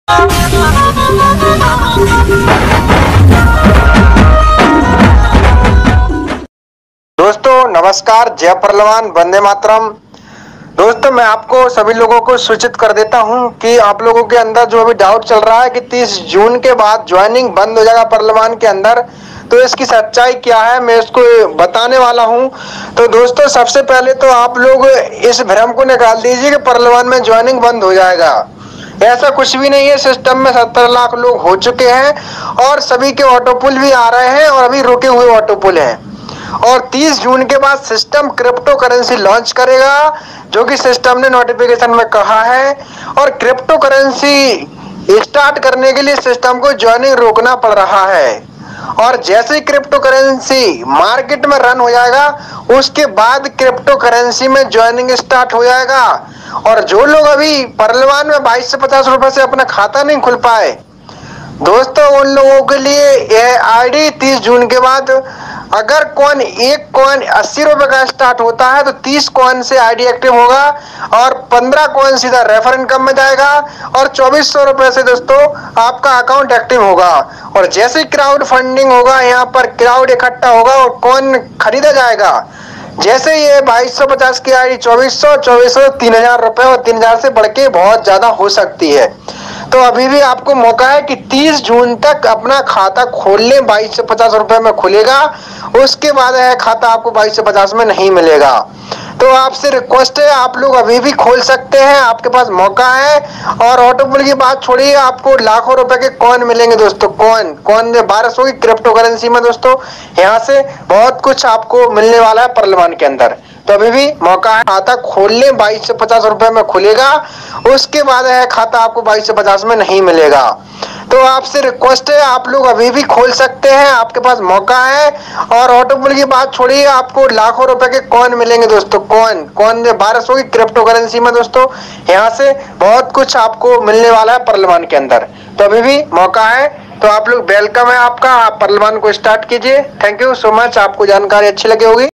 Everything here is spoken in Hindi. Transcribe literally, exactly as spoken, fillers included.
दोस्तों नमस्कार, जय परलवान, वंदे मातरम। दोस्तों मैं आपको सभी लोगों को सूचित कर देता हूं कि आप लोगों के अंदर जो अभी डाउट चल रहा है कि तीस जून के बाद ज्वाइनिंग बंद हो जाएगा परलवान के अंदर, तो इसकी सच्चाई क्या है मैं इसको बताने वाला हूं। तो दोस्तों सबसे पहले तो आप लोग इस भ्रम को निकाल दीजिए कि परलवान में ज्वाइनिंग बंद हो जाएगा। ऐसा कुछ भी नहीं है। सिस्टम में सत्तर लाख लोग हो चुके हैं और सभी के ऑटोपुल भी आ रहे हैं और अभी रुके हुए ऑटोपुल हैं। और तीस जून के बाद सिस्टम क्रिप्टो करेंसी लॉन्च करेगा, जो कि सिस्टम ने नोटिफिकेशन में कहा है। और क्रिप्टो करेंसी स्टार्ट करने के लिए सिस्टम को ज्वाइनिंग रोकना पड़ रहा है। और जैसे ही क्रिप्टो करेंसी मार्केट में रन हो जाएगा, उसके बाद क्रिप्टो करेंसी में ज्वाइनिंग स्टार्ट हो जाएगा। और जो लोग अभी परलवान में बाईस से पचास रुपए से अपना खाता नहीं खुल पाए, दोस्तों उन लोगों के लिए यह आईडी तीस जून के बाद, अगर कॉइन एक कॉइन अस्सी रुपए का स्टार्ट होता है तो तीस कॉइन से आईडी एक्टिव होगा और पंद्रह कॉइन सीधा रेफर इनकम में जाएगा और चौबीस सौ रुपए से दोस्तों आपका अकाउंट एक्टिव होगा। और जैसे क्राउड फंडिंग होगा, यहाँ पर क्राउड इकट्ठा होगा और कॉइन खरीदा जाएगा। जैसे ये बाईस सौ पचास की आईडी चौबीस सौ, चौबीस सौ तीन हजार रुपए और तीन हजार से बढ़ के बहुत ज्यादा हो सकती है। तो अभी भी आपको मौका है कि तीस जून तक अपना खाता खोल लें। बाईस से पचास रुपए में खुलेगा, उसके बाद यह खाता आपको बाईस से पचास में नहीं मिलेगा। तो आपसे रिक्वेस्ट है, आप लोग अभी भी खोल सकते हैं, आपके पास मौका है। और ऑटोपुल की बात छोड़िए, आपको लाखों रुपए के कॉइन मिलेंगे दोस्तों। कॉइन कॉइन बारह सौ की क्रिप्टो करेंसी में दोस्तों यहाँ से बहुत कुछ आपको मिलने वाला है परलवान के अंदर। तो अभी भी मौका है, खाता खोल लें। बाईस से पचास रुपए में खुलेगा, उसके बाद यह खाता आपको बाईस से पचास में नहीं मिलेगा। तो आपसे रिक्वेस्ट है, आप लोग अभी भी खोल सकते हैं, आपके पास मौका है। और ऑटोपुल की बात छोड़िए, आपको लाखों रुपए के कॉइन मिलेंगे दोस्तों। कॉइन कॉइन बारह सौ की क्रिप्टो करेंसी में दोस्तों यहाँ से बहुत कुछ आपको मिलने वाला है परलवान के अंदर। तो अभी भी मौका है, तो आप लोग वेलकम है आपका, आप परलवान को स्टार्ट कीजिए। Thank you so much. आपको जानकारी अच्छी लगी होगी।